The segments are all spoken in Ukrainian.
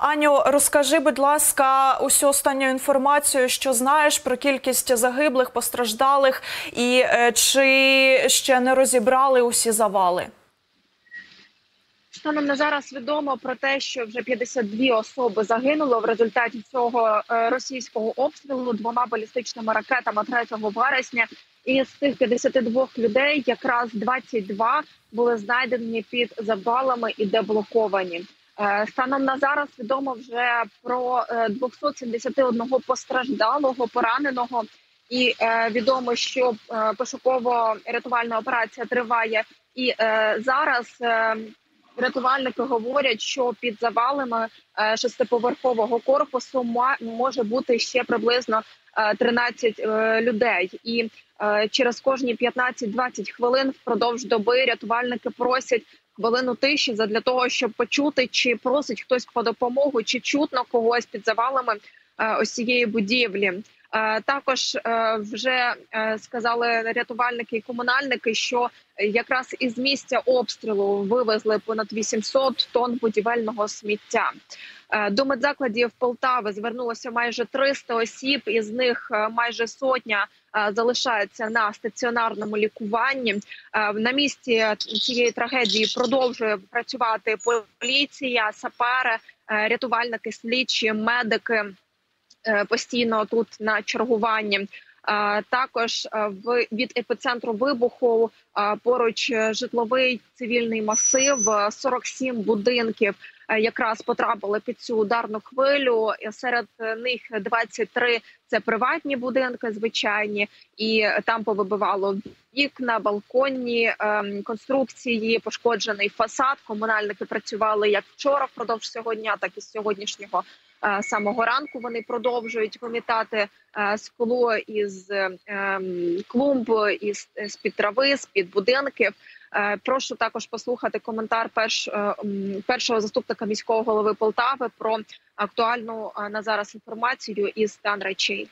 Аню, розкажи, будь ласка, усю останню інформацію, що знаєш про кількість загиблих, постраждалих і чи ще не розібрали усі завали? Станом на зараз відомо про те, що вже 52 особи загинуло в результаті цього російського обстрілу двома балістичними ракетами 3 вересня. І з цих 52 людей якраз 22 були знайдені під завалами і деблоковані. Станом на зараз відомо вже про 271 постраждалого, пораненого. І відомо, що пошуково-рятувальна операція триває. І зараз рятувальники говорять, що під завалами шестиповерхового корпусу може бути ще приблизно 13 людей. І через кожні 15-20 хвилин впродовж доби рятувальники просять хвилину тиші для того, щоб почути, чи просить хтось по допомогу, чи чутно когось під завалами ось цієї будівлі. Також вже сказали рятувальники і комунальники, що якраз із місця обстрілу вивезли понад 800 тонн будівельного сміття. До медзакладів Полтави звернулося майже 300 осіб, із них майже сотня залишається на стаціонарному лікуванні. На місці цієї трагедії продовжує працювати поліція, сапери, рятувальники, слідчі, медики. Постійно тут на чергуванні. Також від епіцентру вибуху поруч житловий цивільний масив, 47 будинків якраз потрапили під цю ударну хвилю. Серед них 23 – це приватні будинки звичайні, і там повибивало вікна, балконні конструкції, пошкоджений фасад. Комунальники працювали як вчора впродовж цього дня, так і з сьогоднішнього самого ранку. Вони продовжують вимітати скло із клумб, з-під трави, з-під будинків. Прошу також послухати коментар першого заступника міського голови Полтави про актуальну на зараз інформацію і стан речей.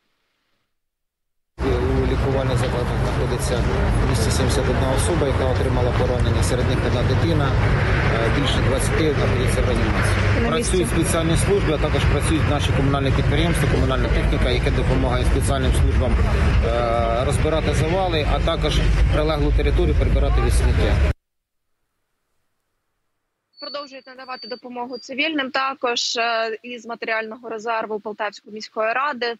У лікувальних закладах знаходиться 271 особа, яка отримала поранення. Серед них одна дитина, більше 20 знаходиться в реанімації. Працюють спеціальні служби, а також працюють наші комунальні підприємства, комунальна техніка, яка допомагає спеціальним службам розбирати завали, а також прилеглу територію прибирати від сміття. Продовжують надавати допомогу цивільним також із матеріального резерву Полтавської міської ради.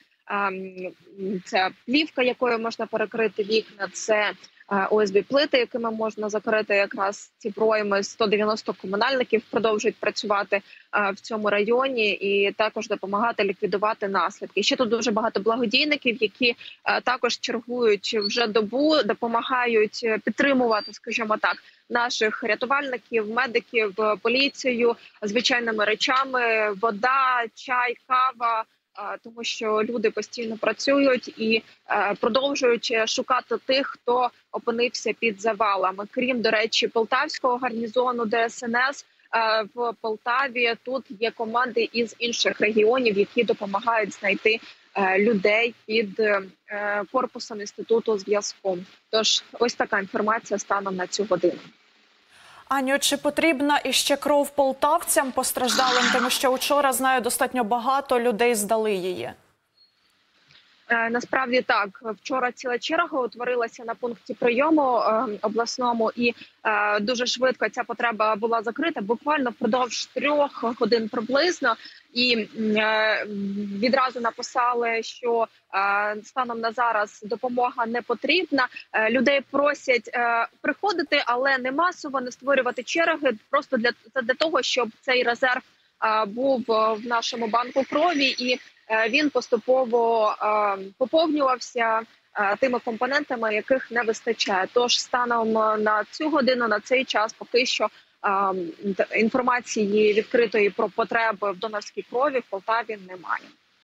Це плівка, якою можна перекрити вікна, це ОСБ-плити, якими можна закрити якраз ці пройми. 190 комунальників продовжують працювати в цьому районі і також допомагати ліквідувати наслідки. Ще тут дуже багато благодійників, які також чергують вже добу, допомагають підтримувати, скажімо так, наших рятувальників, медиків, поліцію звичайними речами: вода, чай, кава. Тому що люди постійно працюють і продовжують шукати тих, хто опинився під завалами. Крім, до речі, полтавського гарнізону ДСНС в Полтаві, тут є команди із інших регіонів, які допомагають знайти людей під корпусом Інституту зв'язку. Тож ось така інформація станом на цю годину. Аню, чи потрібна іще кров полтавцям постраждалим, тому що вчора, знаю, достатньо багато людей здали її? Насправді так. Вчора ціла черга утворилася на пункті прийому обласному, і дуже швидко ця потреба була закрита, буквально впродовж 3 годин приблизно. І відразу написали, що станом на зараз допомога не потрібна. Людей просять приходити, але не масово, не створювати черги, просто для того, щоб цей резерв був в нашому банку крові, і він поступово поповнювався тими компонентами, яких не вистачає. Тож станом на цю годину, на цей час, поки що інформації відкритої про потреби в донорській крові в Полтаві немає.